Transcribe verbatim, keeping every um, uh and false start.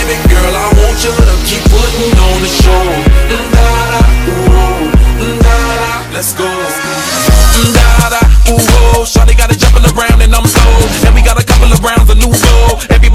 baby girl, I want you to keep putting on the show. Da-da, ooh, da-da, let's go.